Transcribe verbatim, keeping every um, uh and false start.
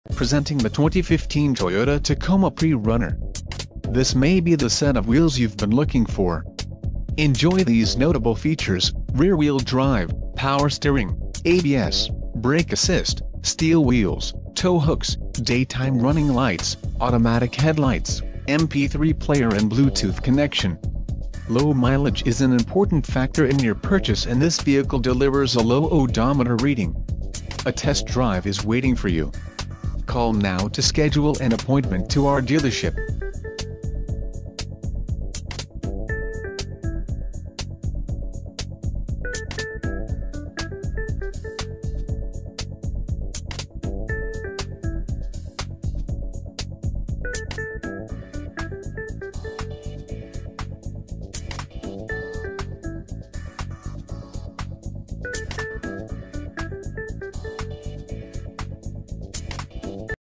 Presenting the twenty fifteen Toyota Tacoma PreRunner. This may be the set of wheels you've been looking for. Enjoy these notable features: rear-wheel drive, power steering, A B S, brake assist, steel wheels, tow hooks, daytime running lights, automatic headlights, M P three player and Bluetooth connection. Low mileage is an important factor in your purchase, and this vehicle delivers a low odometer reading. A test drive is waiting for you. Call now to schedule an appointment to our dealership.